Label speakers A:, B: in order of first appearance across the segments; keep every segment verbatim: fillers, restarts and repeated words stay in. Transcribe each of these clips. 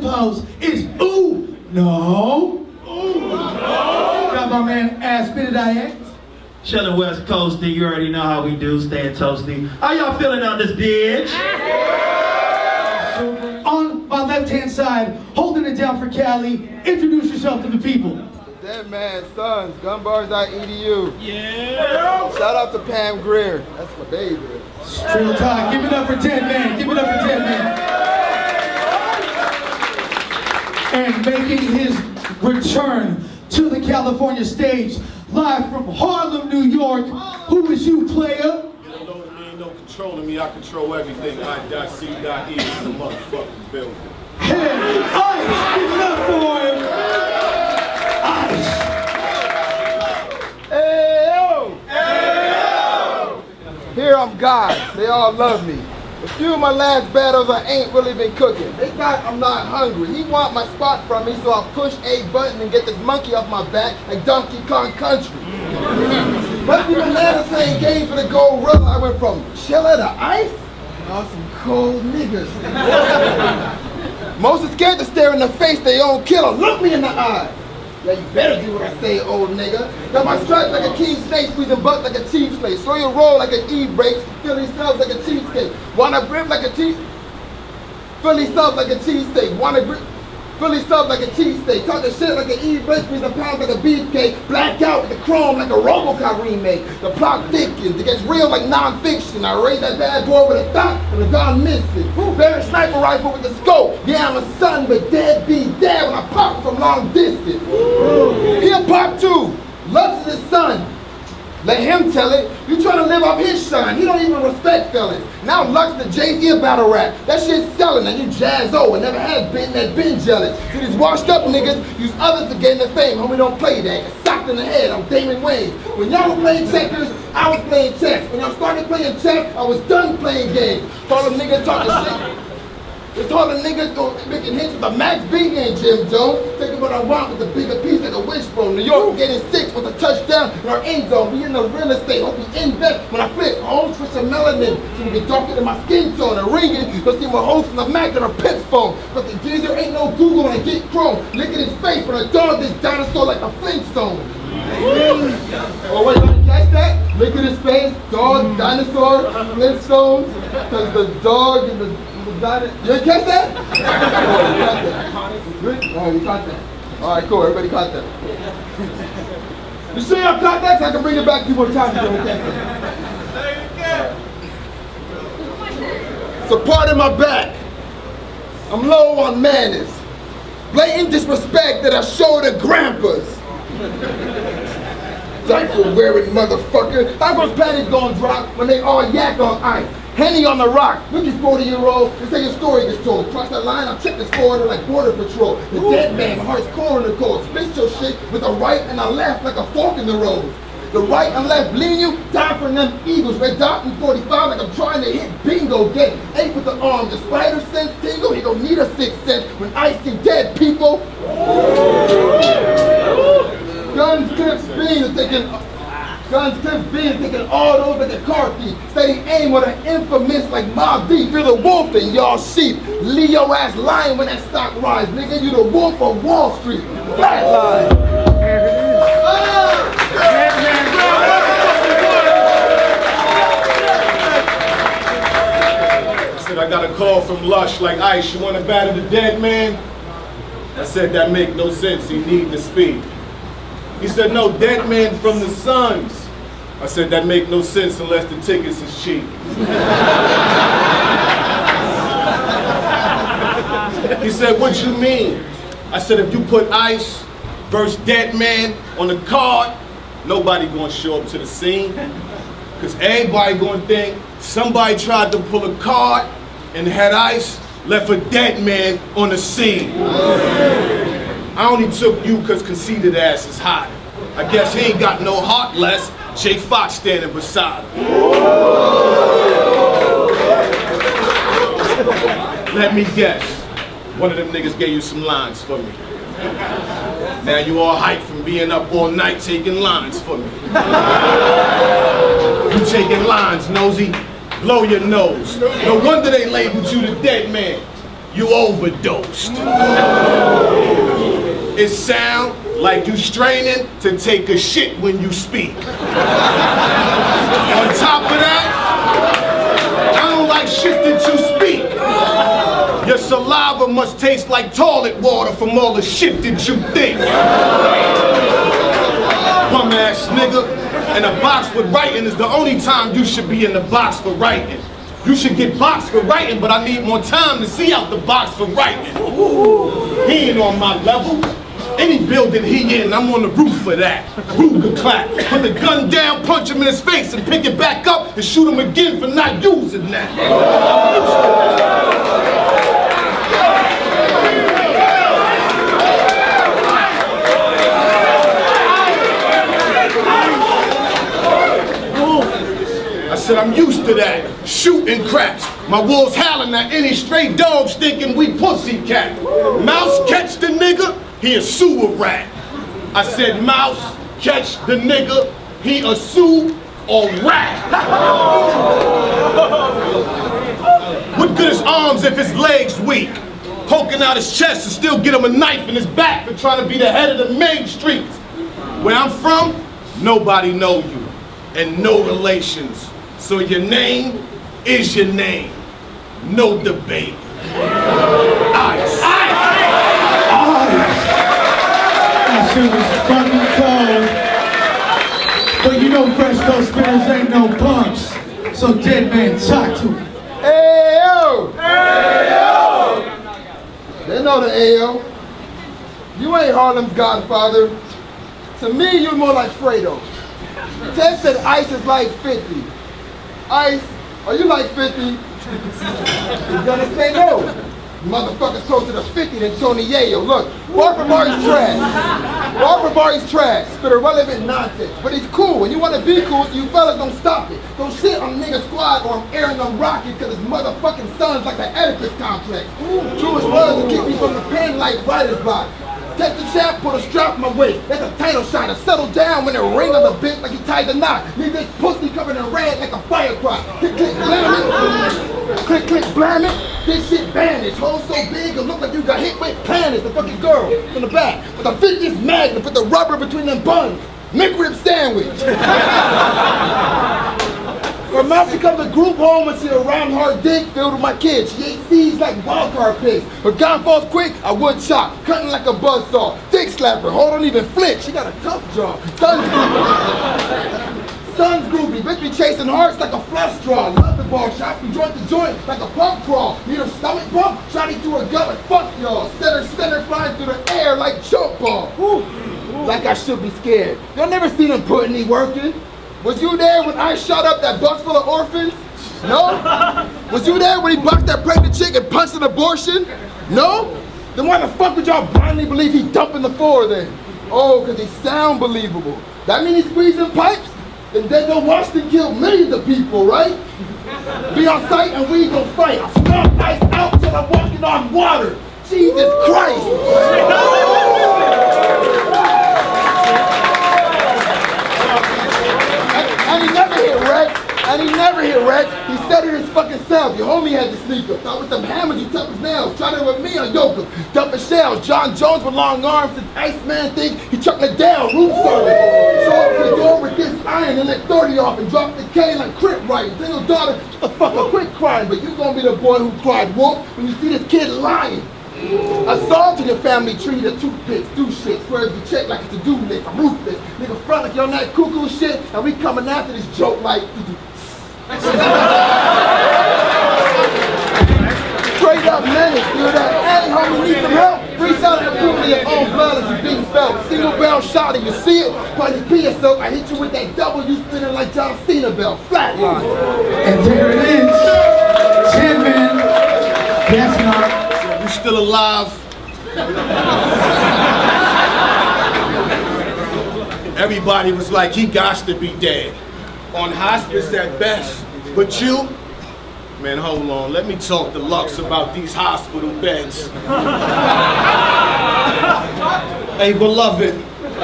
A: suppose is ooh, no. Ooh, no. Got my man Ass Spit It I X.
B: Chillin' West Coasty, you already know how we do, staying toasty. How y'all feeling out this bitch?
A: On my left-hand side, holding it down for Cali, introduce yourself to the people.
C: Dead Man Sons, gunbars dot E D U.
B: Yeah!
C: Shout out to Pam Greer. That's my baby.
A: Real talk. Give it up for Dead Man. Give it up for Dead Man. And making his return to the California stage, live from Harlem, New York. Who is you, player?
D: You don't know me, ain't no controlling me. I control everything. I dot C dot E in the motherfucking building.
A: Hey, Ice! Give it up for him! Ice!
C: Hey yo! Hey yo! Here I'm God. They all love me. A few of my last battles I ain't really been cooking. They got I'm not hungry. He want my spot from me, so I push A button and get this monkey off my back like Donkey Kong Country. But even later playing games for the gold rubber, I went from chiller to ice and all some cold niggas. Most are scared to stare in the face they own killer. Look me in the eye. Yeah, you better do what I say, old nigga. Got my stripes like a king snake, squeezing butt like a cheap slave. Slow your roll like an E-brake, Philly subs like a cheesecake. Wanna grip like a cheese? Philly sub like a cheesesteak. Wanna grip? Philly sub like a cheesesteak. Talking shit like an E-brake, squeezing pounds like a beefcake. Black out with the chrome like a RoboCop remake. The plot thickens, it gets real like non-fiction. I raise that bad boy with a thought and a gun missing. Barrett sniper rifle with the scope. Yeah, I'm a son, but dead be dead when I pop from long distance. He'll pop too. Lux is his son. Let him tell it. You trying to live off his shine. He don't even respect fellas. Now Lux the Jay-Z a battle rap. That shit's selling. And you Jazzo and never has been that been jealous. See these washed up niggas use others to gain their fame. Homie, don't play that. Get socked in the head. I'm Damon Wayans. When y'all were playing checkers, I was playing chess. When y'all started playing chess, I was done playing games. All them niggas talking shit. It's all the niggas making hits with the Max B and Jim Jones. Taking what I want with the bigger piece like a wishbone. New York getting six with a touchdown in our end zone. We in the real estate. Hope we invest when I flip. Home switch of melanin. So we get darker than my skin tone. And ringing. You'll see my host in the Mac and a Pips phone. But the geezer ain't no Google when I get chrome. Look at his face when I dog this dinosaur like a Flintstone. Oh wait, you wanna catch that? Look at his face. Dog, dinosaur, Flintstones. Because the dog and the You didn't catch that? Oh, you caught that. Good? Oh, you caught that. All right, cool. Everybody caught that. You sure y'all caught that? So I can bring it back two more times. You don't catch that. So pardon my back. I'm low on manners. Blatant disrespect that I show to grandpas. Diaper wearing motherfucker. How goes panties gonna drop when they all yak on ice? Henny on the rock. Look at forty year old. They say your story gets told. Cross that line, I'll check this forward like border patrol. The Ooh. Dead man, my heart's core in the cold. Spit your shit with a right and a left like a fork in the road. The right and left lean you, die for them eagles. Red dot and forty-five like I'm trying to hit bingo. Get eight with the arm. The spider sense tingle. He don't need a sixth sense when I see dead people. Guns, clips, beans, thinking. Guns, clips, beans, thinking all those like a car thief. Steady aim with an infamous like Mob Deep. You're the wolf and y'all sheep. Leo ass lion when that stock rise. Nigga, you the wolf of Wall Street. Flatline.
D: I said I got a call from Lush like Ice. You want to battle the dead man? I said that make no sense. He need to speak. He said, no, dead man from the Suns. I said, that make no sense unless the tickets is cheap. He said, what you mean? I said, if you put Ice versus Dead Man on the card, nobody gonna show up to the scene. Because everybody gonna think somebody tried to pull a card and had Ice left a dead man on the scene. I only took you because conceited ass is hot. I guess he ain't got no heart less. Jay Fox standing beside him. Let me guess. One of them niggas gave you some lines for me. Now you all hyped from being up all night taking lines for me. You taking lines, nosy. Blow your nose. No wonder they labeled you the dead man. you overdosed. It sound like you straining to take a shit when you speak. On top of that, I don't like shit that you speak. Your saliva must taste like toilet water from all the shit that you think. Bum ass nigga. And a box with writing is the only time you should be in the box for writing. You should get boxed for writing, but I need more time to see out the box for writing. He ain't on my level. Any building he in, I'm on the roof for that. Ruger clap. Put the gun down, punch him in his face, and pick it back up and shoot him again for not using that. I said, I'm used to that. Shooting craps. My wolves howling at any stray dogs thinking we pussycat. Mouse catch the nigga, he a sewer rat. I said, mouse catch the nigga, he a sewer or rat. What good is arms if his legs weak? Poking out his chest and still get him a knife in his back for trying to be the head of the main streets. Where I'm from, nobody know you and no relations. So your name is your name. No debate. Ice. Ice.
A: Ice. That shit was fucking cold. But you know Fresh Coast Spinners ain't no punks. So Dead Man, talk to me.
C: Hey yo! Hey yo! They know the A O. You ain't Harlem's Godfather. To me, you're more like Fredo. Ted said Ice is like fifty. Ice, are you like fifty? He's gonna say no. Motherfucker's closer to fifty than Tony Yayo. Look, Barbara Barry's trash. Barbara Barry's trash. Spit irrelevant nonsense. But he's cool. When you want to be cool, you fellas don't stop it. Don't shit on nigga squad or I'm airing them rocket because his motherfucking son's like the Oedipus complex. Truest words to keep me from the pen like writer's block. Take the chap, put a strap in my waist. That's a title shot to settle down when it ring on the bit like he tied the knot. Leave this pussy covered in red like a fire crop. Click, click, blam it. Click, click, blam it. This shit bandaged. Hole so big it look like you got hit with planets. The fucking girl from the back with a fifties magnet. Put the rubber between them buns. McRib sandwich. Her mouth becomes a group home when she a round hard dick filled with my kids. She ate seeds like wildcard pigs. Her gun falls quick, I would chop. Cutting like a buzzsaw. Dick slapper, hold on even flinch. She got a tough jaw. Son's groupie. Son's groupie. Bitch be chasing hearts like a flush draw. Love the ball shot from joint to joint like a pump crawl. Need her stomach pump, shotty through her gut like fuck y'all. Center, center flying through the air like choke ball. Ooh. Like I should be scared. Y'all never seen him put any work in? Was you there when I shot up that bus full of orphans? No? Was you there when he bucked that pregnant chick and punched an abortion? No? Then why the fuck would y'all blindly believe he dumping the floor then? Oh, because he sound believable. That mean he's squeezing pipes? Then Denzel Washington killed millions of people, right? Be on sight and we gon' fight. I smell Ice out till I'm walking on water. Jesus Christ! And he never hit Rex. And he never hit Rex. He said it his fucking self. Your homie had the sneaker. Thought with them hammers you tough his nails. Tried it with me on Yoka. Dumping shells. John Jones with long arms. Since Iceman thinks he chucked it down. Room service. Show up to the door with this iron and let thirty off and drop the K like crip writing. Single daughter, shut the fuck up, quit crying. But you gonna be the boy who cried wolf when you see this kid lying. Assault to your family tree, the toothpicks, do shit, squares the check like it's a do list, I'm ruthless. Nigga front like you're on that cuckoo shit, and we coming after this joke like straight up menace, you know that? Hey homie, need some help? Three shots of the proof of your own blood as you being felt. Single barrel shot and you see it, probably pee yourself, I hit you with that double, you spinning like John Cena belt, flatline.
A: And there it is, ten men, that's not.
D: You still alive? Everybody was like, he got to be dead. On hospice at best. But you, man, hold on. Let me talk to Lux about these hospital beds. Hey, beloved.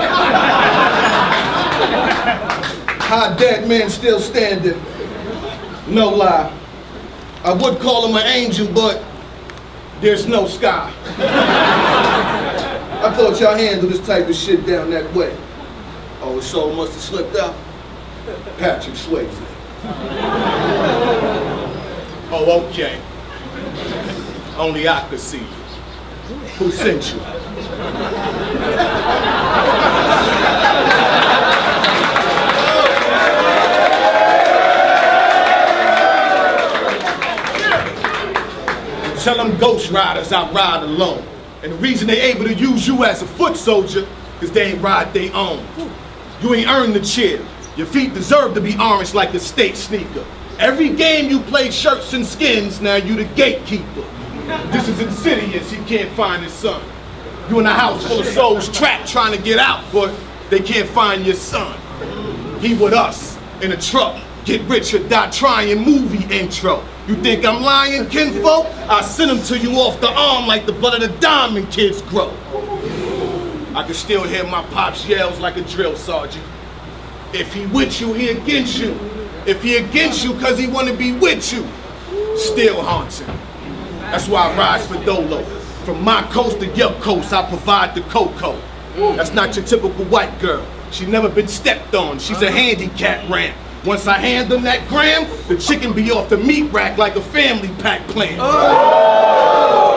D: How dead man still standing? No lie. I would call him an angel, but there's no sky. I thought y'all handled this type of shit down that way. Oh, his soul must have slipped out? Patrick Swayze. Oh, okay. Only I could see you. Who sent you? Tell them ghost riders I ride alone. And the reason they able to use you as a foot soldier, because they ain't ride they own. You ain't earned the chair. Your feet deserve to be orange like a state sneaker. Every game you play shirts and skins, now you the gatekeeper. This is insidious, he can't find his son. You in a house full of souls trapped trying to get out, but they can't find your son. He with us, in a truck, get rich or die trying movie intro. You think I'm lying, kinfolk? I send them to you off the arm like the blood of the diamond kids grow. I can still hear my pops yells like a drill sergeant. If he with you, he against you. If he against you, cause he wanna be with you. Still haunts him. That's why I rise for Dolo. From my coast to your coast, I provide the cocoa. That's not your typical white girl. She never been stepped on. She's a handicap ramp. Once I hand them that gram, the chicken be off the meat rack like a family pack plan. Oh.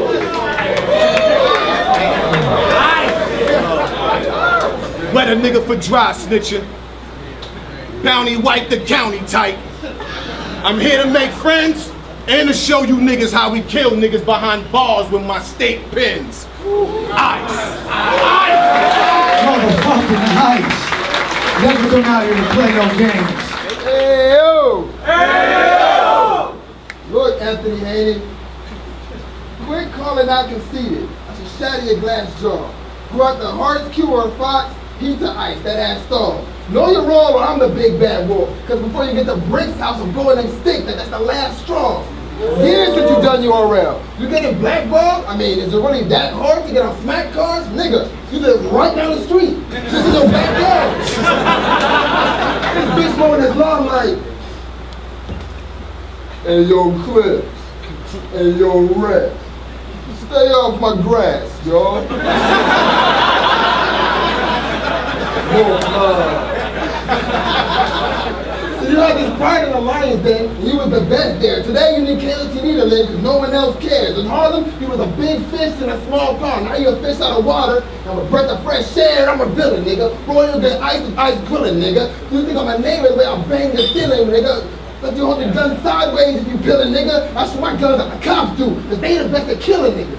D: Wet a nigga for dry snitching. Bounty wipe the county tight. I'm here to make friends and to show you niggas how we kill niggas behind bars with my state pins. Ice. Ice.
A: Motherfucking ice. Never come out here to play no games.
C: Hey yo! Hey yo! Look, Anthony Haney, quit calling out conceited. I should shatter your glass jaw. Grew out the hardest cure on Fox, heat to ice, that ass stall. Know your role or I'm the big bad wolf. Cause before you get to Brink's house, I'm blowing them sticks, that, that's the last straw. Years since you done U R L. You getting blackballed? I mean, is it really that hard to get on smack cars? Nigga, you live right down the street. This is your backyard. This bitch mowing his lawn like, hey yo, Clips, hey yo, Rex, stay off my grass, y'all. No, uh, you had this pride in the Lions Den, and you was the best there. Today you need K L T V to live because no one else cares. In Harlem, you was a big fish in a small pond. Now you're a fish out of water. I'm a breath of fresh air. I'm a villain, nigga. Royal the ice of ice grilling, nigga. You think I'm a neighbor the way I bang the ceiling, nigga. But you hold your gun sideways if you killing, nigga. I shoot my guns like the cops do, because they the best at killing, nigga.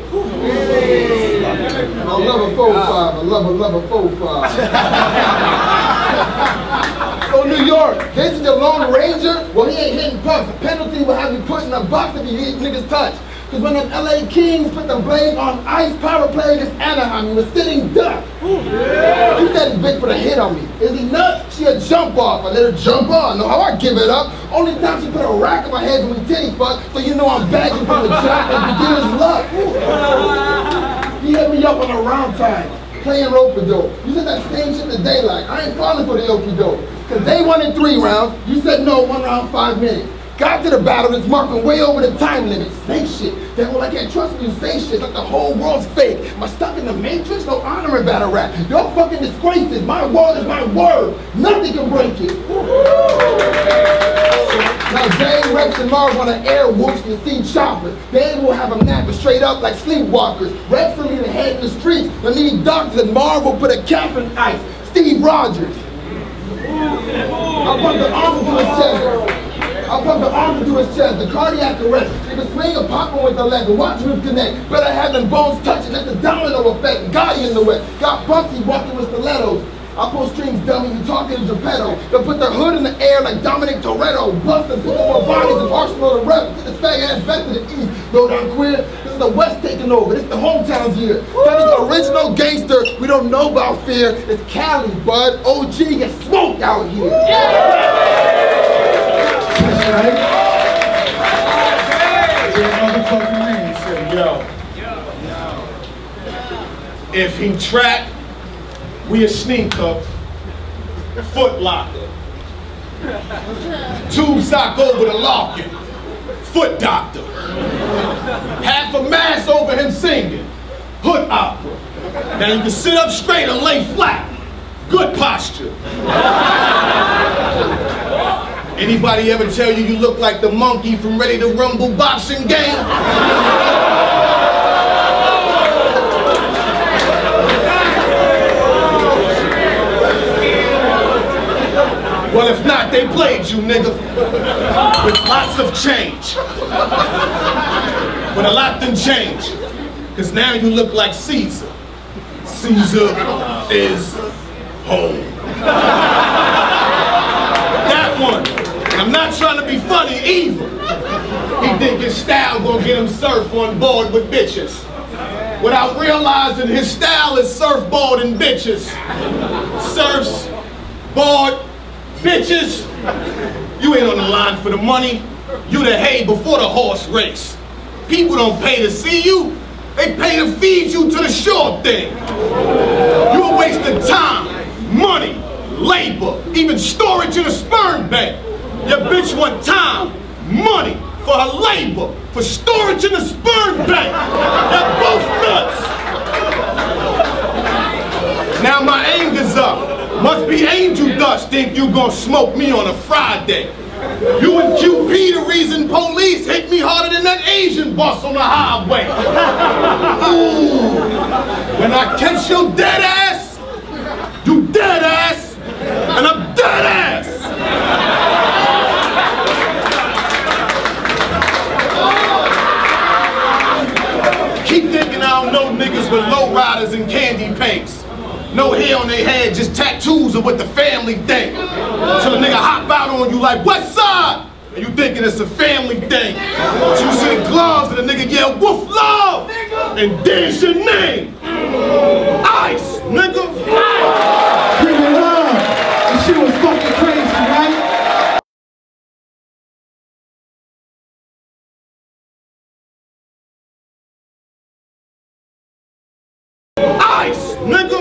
C: I love a four five. I love a love a four five. So New York, this is your Lone Ranger? Well, he ain't hitting pucks. A penalty will have you put in a box if you hit niggas touch. Because when them L A Kings put the blades on ice, power play against Anaheim, he was sitting duck. Yeah. He said he's big for the hit on me. Is he nuts? She a jump off. I let her jump on. Know how I give it up? Only time she put a rack on my head when we titty fuck, so you know I'm begging for the job and beginner's luck. He hit me up on a round time, playing rope-a-dope. You said that same shit to daylight. I ain't falling for the okey-doke. Cause they won in three rounds, you said no, one round, five minutes. Got to the battle, it's marking way over the time limit. Snake shit. That whole I can't trust when you say shit like the whole world's fake. Am I stuck in the matrix? No honor in battle rap. Y'all fucking disgraces. My word is my word. Nothing can break it. Now Jay, Rex, and Marv on an air whoops and see choppers. They will have them napping straight up like sleepwalkers. Rex will leave a head in the streets. They'll need doctors and Marv will put a cap in ice. Steve Rogers. I'll pump the arm into his chest. I'll pump the arm into his chest. The cardiac arrest. If a swing or popping with the leg, watch him connect. Better have them bones touching. That's the domino effect. Gotti in the wet. Got Bumpsy walking with stilettos. I'll pull strings, dummy. You talking to Geppetto. They'll put their hood in the air like Dominic Toretto. Bust and pick up more bodies and arsenal to rep. Get this fag ass back to the east. Go down queer. This is the West taking over. This is the hometown's year. That is the original gangster. We don't know about fear. It's Cali, bud. O G gets smoked out here.
A: That's right. Motherfucking man said,
D: yo. If he trapped, we a sneaker, foot locker. Tube sock over the locket, foot doctor. Half a mass over him singing. Hood opera. Now you can sit up straight and lay flat. Good posture. Anybody ever tell you you look like the monkey from Ready to Rumble boxing game? Well, if not, they played you, nigga. With lots of change. But a lot done changed. Because now you look like Caesar. Caesar is home. That one. And I'm not trying to be funny either. He think his style gonna get him surf on board with bitches. Without realizing his style is surfboard and bitches. Surfs, board, bitches. You ain't on the line for the money. You the hay before the horse race. People don't pay to see you. They pay to feed you to the short thing. You a waste of time, money, labor, even storage in a sperm bank. Your bitch want time, money for her labor, for storage in a sperm bank. You're both nuts. Now my anger's up. Must be angel dust think you gonna smoke me on a Friday. You and Q P the reason police hit me harder than that Asian boss on the highway. Ooh. When I catch your dead ass, you dead ass, and I'm dead ass. Keep thinking I don't know niggas with lowriders and candy paints. No hair on their head, just tattoos of what the family think. So the nigga hop out on you like, "What side?" And you thinking it's a family thing. So you see the gloves and the nigga yell, "Wolf love!" And there's your name. Ice, nigga.
A: Give it up. This shit was fucking crazy, right?
D: Ice, nigga.